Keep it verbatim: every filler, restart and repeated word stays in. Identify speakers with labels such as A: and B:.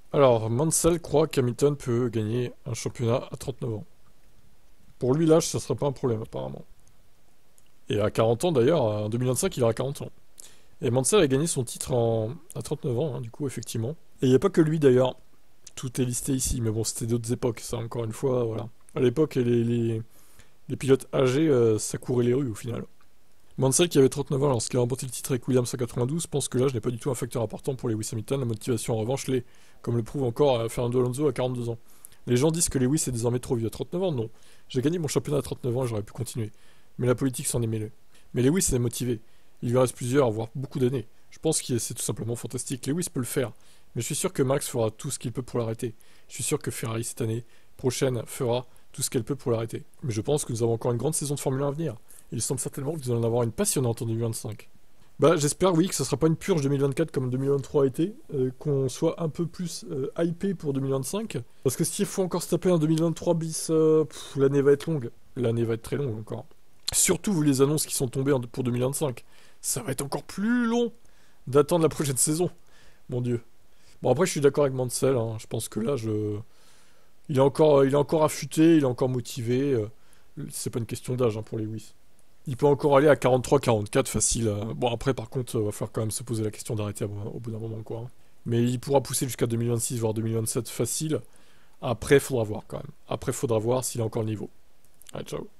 A: Alors, Mansell croit qu'Hamilton peut gagner un championnat à trente-neuf ans. Pour lui, l'âge, ça serait pas un problème, apparemment. Et à quarante ans, d'ailleurs, en deux mille vingt-cinq, il aura quarante ans. Et Mansell a gagné son titre en... à trente-neuf ans, hein, du coup, effectivement. Et il n'y a pas que lui, d'ailleurs. Tout est listé ici, mais bon, c'était d'autres époques, ça, encore une fois, voilà. À l'époque, les, les, les pilotes âgés, euh, ça courait les rues, au final. Mansell, qui avait trente-neuf ans lorsqu'il a remporté le titre avec Williams en quatre-vingt-douze, pense que l'âge n'est pas du tout un facteur important pour Lewis Hamilton. La motivation, en revanche, l'est, comme le prouve encore euh, Fernando Alonso à quarante-deux ans. Les gens disent que Lewis est désormais trop vieux. À trente-neuf ans, non. J'ai gagné mon championnat à trente-neuf ans et j'aurais pu continuer. Mais la politique s'en est mêlée. Mais Lewis est motivé. Il lui reste plusieurs, voire beaucoup d'années. Je pense que c'est tout simplement fantastique. Lewis peut le faire. Mais je suis sûr que Max fera tout ce qu'il peut pour l'arrêter. Je suis sûr que Ferrari, cette année prochaine, fera tout ce qu'elle peut pour l'arrêter. Mais je pense que nous avons encore une grande saison de Formule un à venir. Il semble certainement que nous allons en avoir une passionnante en deux mille vingt-cinq. Bah, j'espère, oui, que ce sera pas une purge deux mille vingt-quatre comme deux mille vingt-trois a été, euh, qu'on soit un peu plus euh, hypé pour deux mille vingt-cinq. Parce que s'il faut encore se taper un deux mille vingt-trois bis, euh, pff, l'année va être longue. L'année va être très longue encore. Surtout vu les annonces qui sont tombées en- pour deux mille vingt-cinq. Ça va être encore plus long d'attendre la prochaine saison. Mon Dieu. Bon, après, je suis d'accord avec Mansell, hein. Je pense que là, je... il est encore, il est encore affûté, il est encore motivé. euh, C'est pas une question d'âge, hein, pour Lewis. Il peut encore aller à quarante-trois quarante-quatre facile. euh. Bon, après, par contre, il va falloir quand même se poser la question d'arrêter au au bout d'un moment, quoi, hein. Mais il pourra pousser jusqu'à deux mille vingt-six, voire deux mille vingt-sept facile. Après, faudra voir quand même. Après, faudra voir s'il a encore le niveau. Allez, ciao.